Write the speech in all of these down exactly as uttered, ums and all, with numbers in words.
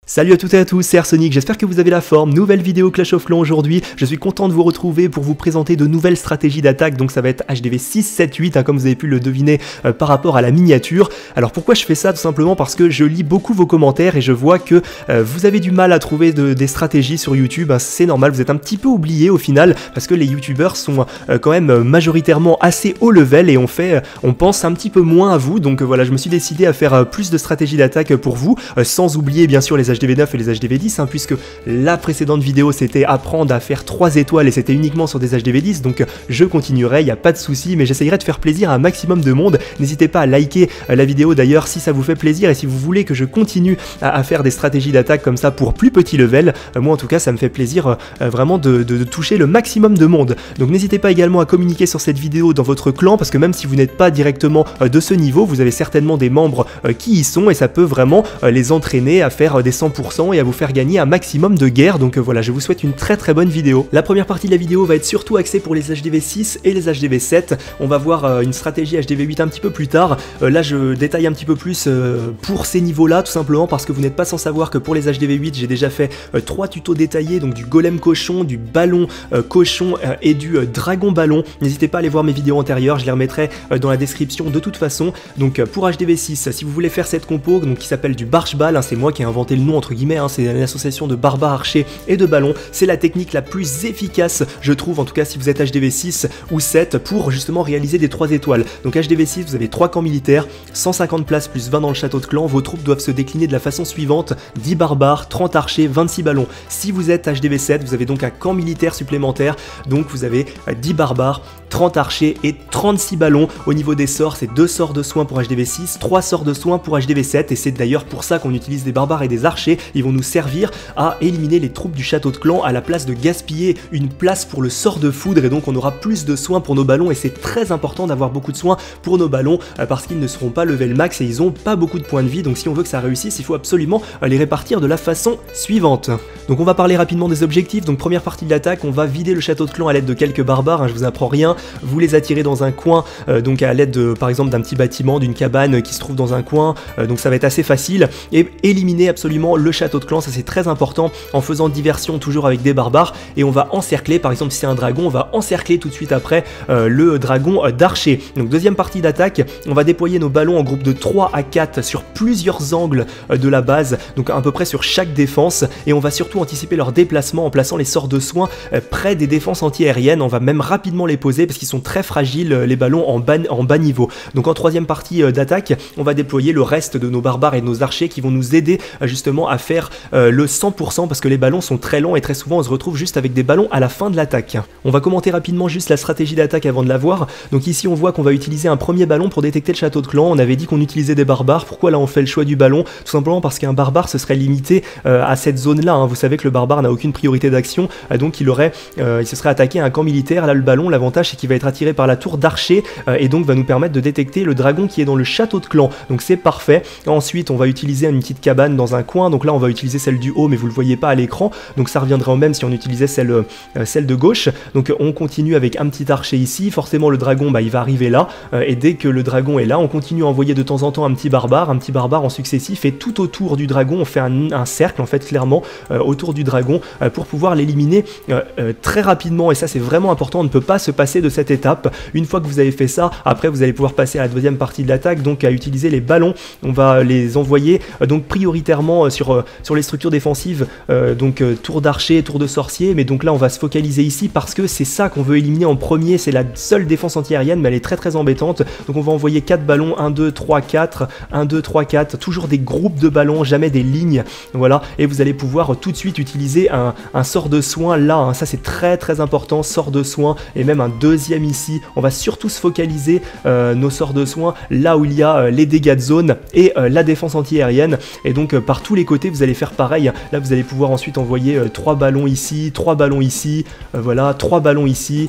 Salut à toutes et à tous, c'est Arsonic, j'espère que vous avez la forme. Nouvelle vidéo Clash of Clans aujourd'hui. Je suis content de vous retrouver pour vous présenter de nouvelles stratégies d'attaque. Donc ça va être H D V six, sept, huit, hein, comme vous avez pu le deviner euh, par rapport à la miniature. Alors pourquoi je fais ça? Tout simplement parce que je lis beaucoup vos commentaires et je vois que euh, vous avez du mal à trouver de, des stratégies sur YouTube. Hein, c'est normal, vous êtes un petit peu oubliés au final parce que les youtubeurs sont euh, quand même majoritairement assez haut level et on fait, euh, on pense un petit peu moins à vous. Donc euh, voilà, je me suis décidé à faire euh, plus de stratégies d'attaque pour vous, euh, sans oublier bien sûr les H D V neuf et les H D V dix, hein, puisque la précédente vidéo c'était apprendre à faire trois étoiles et c'était uniquement sur des H D V dix, donc je continuerai, il n'y a pas de souci, mais j'essayerai de faire plaisir à un maximum de monde. N'hésitez pas à liker la vidéo d'ailleurs si ça vous fait plaisir et si vous voulez que je continue à, à faire des stratégies d'attaque comme ça pour plus petit level. Euh, moi en tout cas ça me fait plaisir euh, vraiment de, de, de toucher le maximum de monde. Donc n'hésitez pas également à communiquer sur cette vidéo dans votre clan, parce que même si vous n'êtes pas directement euh, de ce niveau, vous avez certainement des membres euh, qui y sont et ça peut vraiment euh, les entraîner à faire euh, des cent pour cent et à vous faire gagner un maximum de guerre. Donc euh, voilà, je vous souhaite une très très bonne vidéo. La première partie de la vidéo va être surtout axée pour les H D V six et les H D V sept. On va voir euh, une stratégie H D V huit un petit peu plus tard. Euh, là je détaille un petit peu plus euh, pour ces niveaux là, tout simplement parce que vous n'êtes pas sans savoir que pour les H D V huit j'ai déjà fait euh, trois tutos détaillés, donc du golem cochon, du ballon euh, cochon euh, et du euh, dragon ballon. N'hésitez pas à aller voir mes vidéos antérieures, je les remettrai euh, dans la description de toute façon. Donc euh, pour H D V six, si vous voulez faire cette compo donc, qui s'appelle du barche-balle, hein, c'est moi qui ai inventé le nom entre guillemets, hein, c'est une association de barbares archers et de ballons, c'est la technique la plus efficace je trouve, en tout cas si vous êtes H D V six ou sept, pour justement réaliser des trois étoiles. Donc H D V six, vous avez trois camps militaires, cent cinquante places plus vingt dans le château de clan, vos troupes doivent se décliner de la façon suivante: dix barbares, trente archers, vingt-six ballons. Si vous êtes H D V sept, vous avez donc un camp militaire supplémentaire, donc vous avez dix barbares, trente archers et trente-six ballons. Au niveau des sorts, c'est deux sorts de soins pour H D V six, trois sorts de soins pour H D V sept, et c'est d'ailleurs pour ça qu'on utilise des barbares et des archers. Ils vont nous servir à éliminer les troupes du château de clan à la place de gaspiller une place pour le sort de foudre, et donc on aura plus de soins pour nos ballons, et c'est très important d'avoir beaucoup de soins pour nos ballons euh, parce qu'ils ne seront pas level max et ils ont pas beaucoup de points de vie. Donc si on veut que ça réussisse, il faut absolument euh, les répartir de la façon suivante. Donc on va parler rapidement des objectifs. Donc première partie de l'attaque, on va vider le château de clan à l'aide de quelques barbares, hein, je vous apprends rien. Vous les attirez dans un coin, euh, donc à l'aide de, par exemple d'un petit bâtiment, d'une cabane qui se trouve dans un coin, euh, donc ça va être assez facile. Et éliminer absolument le château de clan, ça c'est très important, en faisant diversion toujours avec des barbares, et on va encercler, par exemple si c'est un dragon, on va encercler tout de suite après euh, le dragon euh, d'archer. Donc deuxième partie d'attaque, on va déployer nos ballons en groupe de trois à quatre sur plusieurs angles euh, de la base, donc à peu près sur chaque défense, et on va surtout anticiper leur déplacement en plaçant les sorts de soins euh, près des défenses anti-aériennes. On va même rapidement les poser parce qu'ils sont très fragiles, euh, les ballons en bas, en bas niveau. Donc en troisième partie euh, d'attaque, on va déployer le reste de nos barbares et de nos archers qui vont nous aider euh, justement à faire euh, le cent pour cent, parce que les ballons sont très longs et très souvent on se retrouve juste avec des ballons à la fin de l'attaque. On va commenter rapidement juste la stratégie d'attaque avant de la voir. Donc ici on voit qu'on va utiliser un premier ballon pour détecter le château de clan. On avait dit qu'on utilisait des barbares. Pourquoi là on fait le choix du ballon? Tout simplement parce qu'un barbare ce serait limité euh, à cette zone là, hein. Vous savez que le barbare n'a aucune priorité d'action, euh, donc il aurait, euh, il se serait attaqué à un camp militaire. Là le ballon, l'avantage c'est qu'il va être attiré par la tour d'archer euh, et donc va nous permettre de détecter le dragon qui est dans le château de clan, donc c'est parfait. Ensuite on va utiliser une petite cabane dans un coin, donc là on va utiliser celle du haut mais vous le voyez pas à l'écran, donc ça reviendrait au même si on utilisait celle, euh, celle de gauche. Donc on continue avec un petit archer ici, forcément le dragon bah, il va arriver là, euh, et dès que le dragon est là on continue à envoyer de temps en temps un petit barbare, un petit barbare en successif, et tout autour du dragon on fait un, un cercle en fait clairement euh, autour du dragon euh, pour pouvoir l'éliminer euh, euh, très rapidement, et ça c'est vraiment important, on ne peut pas se passer de cette étape. Une fois que vous avez fait ça, après vous allez pouvoir passer à la deuxième partie de l'attaque, donc à utiliser les ballons. On va les envoyer euh, donc prioritairement euh, sur, euh, sur les structures défensives, euh, donc euh, tour d'archer, tour de sorcier, mais donc là on va se focaliser ici parce que c'est ça qu'on veut éliminer en premier, c'est la seule défense anti-aérienne mais elle est très très embêtante. Donc on va envoyer quatre ballons, un, deux, trois, quatre, un, deux, trois, quatre, toujours des groupes de ballons, jamais des lignes, voilà, et vous allez pouvoir euh, tout de suite utiliser un, un sort de soin là, hein. Ça c'est très très important, sort de soin, et même un deuxième ici. On va surtout se focaliser euh, nos sorts de soins là où il y a euh, les dégâts de zone et euh, la défense anti-aérienne, et donc euh, par tous les côtés vous allez faire pareil. Là vous allez pouvoir ensuite envoyer euh, trois ballons ici, trois ballons ici, euh, voilà, trois ballons ici,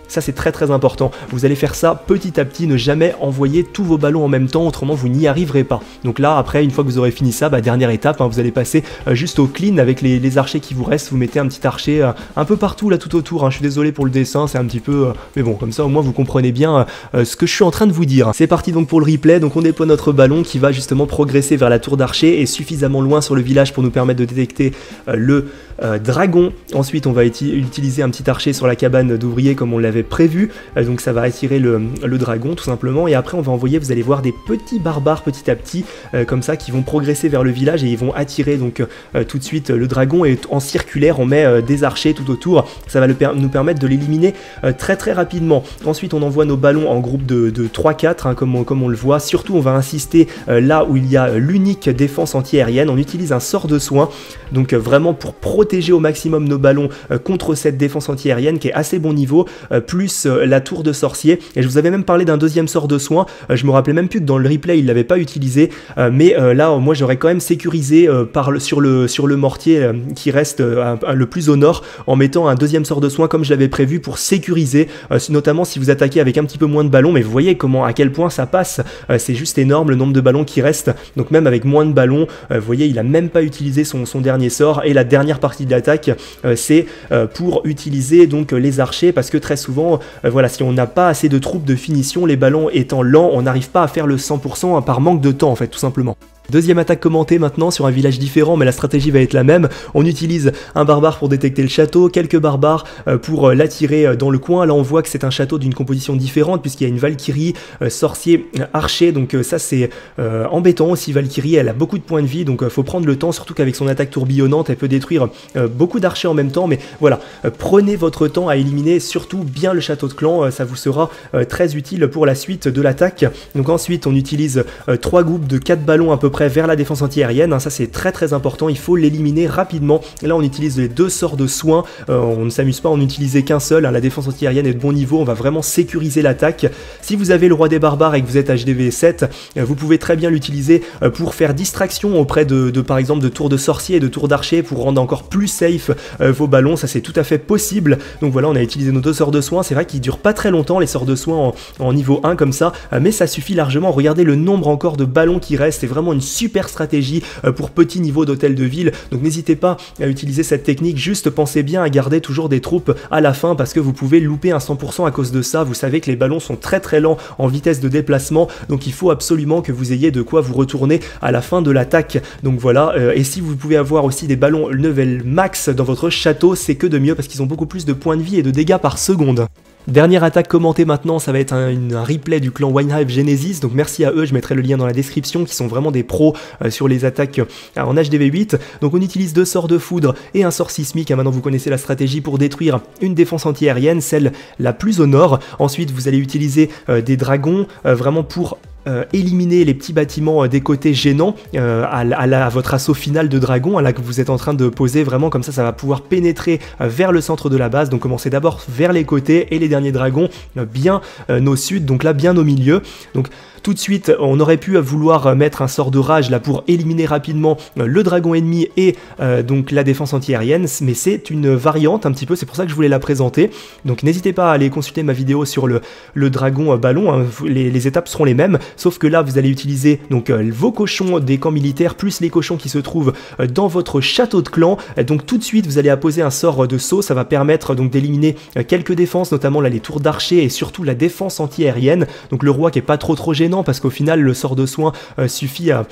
Ça c'est très très important. Vous allez faire ça petit à petit, ne jamais envoyer tous vos ballons en même temps, autrement vous n'y arriverez pas. Donc là après, une fois que vous aurez fini ça, bah, dernière étape, hein, vous allez passer euh, juste au clean avec les, les archers qui vous restent. Vous mettez un petit archer euh, un peu partout là tout autour, hein. Je suis désolé pour le dessin, c'est un petit peu... Euh, mais bon, comme ça au moins vous comprenez bien euh, ce que je suis en train de vous dire. C'est parti donc pour le replay. Donc on déploie notre ballon qui va justement progresser vers la tour d'archer et suffisamment loin sur le village pour nous permettre de détecter euh, le euh, dragon. Ensuite on va utiliser un petit archer sur la cabane d'ouvriers comme on l'avait prévu, euh, donc ça va attirer le, le dragon tout simplement, et après on va envoyer, vous allez voir des petits barbares petit à petit euh, comme ça qui vont progresser vers le village et ils vont attirer donc euh, tout de suite le dragon, et en circulaire on met euh, des archers tout autour, ça va le per nous permettre de l'éliminer euh, très très rapidement. Ensuite on envoie nos ballons en groupe de, de trois quatre, hein, comme, on, comme on le voit. Surtout on va insister euh, là où il y a l'unique défense anti-aérienne, on utilise un sort de soin, donc euh, vraiment pour protéger au maximum nos ballons euh, contre cette défense anti-aérienne qui est assez bon niveau, euh, plus euh, la tour de sorcier. Et je vous avais même parlé d'un deuxième sort de soin, euh, je me rappelais même plus que dans le replay il l'avait pas utilisé, euh, mais euh, là moi j'aurais quand même sécurisé euh, par le, sur, le, sur le mortier euh, qui reste euh, un, le plus au nord, en mettant un deuxième sort de soin comme je l'avais prévu pour sécuriser, euh, notamment si vous attaquez avec un petit peu moins de ballons. Mais vous voyez comment, à quel point ça passe, euh, c'est juste énorme le nombre de ballons qui restent, donc même avec moins de ballons, euh, vous voyez il a même pas utilisé son, son dernier sort. Et la dernière partie de l'attaque euh, c'est euh, pour utiliser donc les archers, parce que très souvent euh, voilà, si on n'a pas assez de troupes de finition, les ballons étant lents, on n'arrive pas à faire le cent pour cent par manque de temps en fait, tout simplement. Deuxième attaque commentée maintenant sur un village différent, mais la stratégie va être la même. On utilise un barbare pour détecter le château, quelques barbares euh, pour euh, l'attirer euh, dans le coin. Là on voit que c'est un château d'une composition différente puisqu'il y a une Valkyrie, euh, sorcier, euh, archer, donc euh, ça c'est euh, embêtant aussi. Valkyrie elle a beaucoup de points de vie, donc euh, faut prendre le temps, surtout qu'avec son attaque tourbillonnante elle peut détruire euh, beaucoup d'archers en même temps. Mais voilà, euh, prenez votre temps à éliminer surtout bien le château de clan, euh, ça vous sera euh, très utile pour la suite de l'attaque. Donc ensuite on utilise euh, trois groupes de quatre ballons à peu près vers la défense anti-aérienne, hein, ça c'est très très important, il faut l'éliminer rapidement. Là on utilise les deux sorts de soins, euh, on ne s'amuse pas à en utiliser qu'un seul, hein, la défense anti-aérienne est de bon niveau, on va vraiment sécuriser l'attaque. Si vous avez le roi des barbares et que vous êtes H D V sept, euh, vous pouvez très bien l'utiliser euh, pour faire distraction auprès de, de par exemple de tours de sorcier et de tours d'archer pour rendre encore plus safe euh, vos ballons, ça c'est tout à fait possible. Donc voilà, on a utilisé nos deux sorts de soins, c'est vrai qu'ils durent pas très longtemps les sorts de soins en, en niveau un comme ça, euh, mais ça suffit largement. Regardez le nombre encore de ballons qui restent, c'est vraiment une super stratégie pour petit niveau d'hôtel de ville, donc n'hésitez pas à utiliser cette technique. Juste pensez bien à garder toujours des troupes à la fin parce que vous pouvez louper un cent pour cent à cause de ça. Vous savez que les ballons sont très très lents en vitesse de déplacement, donc il faut absolument que vous ayez de quoi vous retourner à la fin de l'attaque. Donc voilà, euh, et si vous pouvez avoir aussi des ballons level max dans votre château, c'est que de mieux parce qu'ils ont beaucoup plus de points de vie et de dégâts par seconde. Dernière attaque commentée maintenant, ça va être un, une, un replay du clan Winehive Genesis, donc merci à eux, je mettrai le lien dans la description, qui sont vraiment des pros euh, sur les attaques euh, en H D V huit. Donc on utilise deux sorts de foudre et un sort sismique, hein, maintenant vous connaissez la stratégie pour détruire une défense anti-aérienne, celle la plus au nord. Ensuite vous allez utiliser euh, des dragons, euh, vraiment pour Euh, éliminer les petits bâtiments euh, des côtés gênants euh, à, à, la, à votre assaut final de dragon, hein, là que vous êtes en train de poser, vraiment comme ça ça va pouvoir pénétrer euh, vers le centre de la base. Donc commencez d'abord vers les côtés et les derniers dragons euh, bien euh, au sud, donc là bien au milieu. Donc tout de suite on aurait pu vouloir mettre un sort de rage là pour éliminer rapidement euh, le dragon ennemi et euh, donc la défense anti-aérienne, mais c'est une variante un petit peu, c'est pour ça que je voulais la présenter. Donc n'hésitez pas à aller consulter ma vidéo sur le, le dragon euh, ballon, hein, les, les étapes seront les mêmes. Sauf que là vous allez utiliser donc euh, vos cochons des camps militaires plus les cochons qui se trouvent euh, dans votre château de clan. Euh, donc tout de suite vous allez apposer un sort de saut, ça va permettre donc d'éliminer euh, quelques défenses, notamment là les tours d'archer et surtout la défense anti-aérienne. Donc le roi qui est pas trop trop gênant parce qu'au final le sort de soin euh, suffit à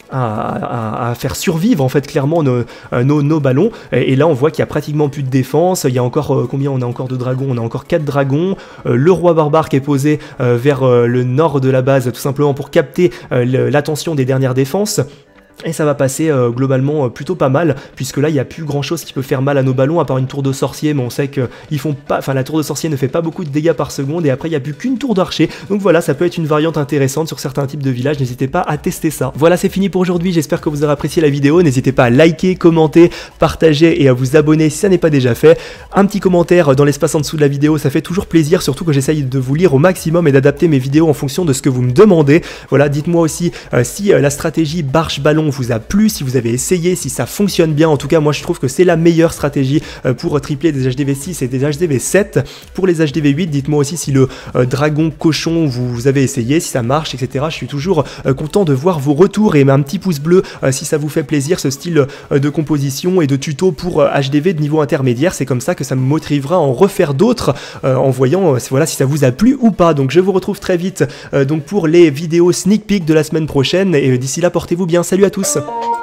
À, à, à faire survivre en fait clairement nos, nos, nos ballons. Et, et là on voit qu'il y a pratiquement plus de défense. Il y a encore euh, combien on a encore de dragons? On a encore quatre dragons. Euh, le roi barbare qui est posé euh, vers euh, le nord de la base, tout simplement pour capter euh, l'attention des dernières défenses. Et ça va passer euh, globalement euh, plutôt pas mal, puisque là il n'y a plus grand chose qui peut faire mal à nos ballons à part une tour de sorcier, mais on sait que ils font pas, enfin la tour de sorcier ne fait pas beaucoup de dégâts par seconde, et après il n'y a plus qu'une tour d'archer. Donc voilà, ça peut être une variante intéressante sur certains types de villages, n'hésitez pas à tester ça. Voilà, c'est fini pour aujourd'hui, j'espère que vous aurez apprécié la vidéo, n'hésitez pas à liker, commenter, partager et à vous abonner si ça n'est pas déjà fait. Un petit commentaire dans l'espace en dessous de la vidéo, ça fait toujours plaisir, surtout que j'essaye de vous lire au maximum et d'adapter mes vidéos en fonction de ce que vous me demandez. Voilà, dites-moi aussi euh, si euh, la stratégie barche ballon ballon vous a plu, si vous avez essayé, si ça fonctionne bien. En tout cas, moi je trouve que c'est la meilleure stratégie euh, pour tripler des H D V six et des H D V sept. Pour les H D V huit, dites-moi aussi si le euh, dragon cochon vous, vous avez essayé, si ça marche, et cetera. Je suis toujours euh, content de voir vos retours et un petit pouce bleu euh, si ça vous fait plaisir ce style euh, de composition et de tuto pour euh, H D V de niveau intermédiaire. C'est comme ça que ça me motivera à en refaire d'autres euh, en voyant euh, voilà, si ça vous a plu ou pas. Donc je vous retrouve très vite euh, donc pour les vidéos sneak peek de la semaine prochaine et euh, d'ici là portez-vous bien. Salut à tous.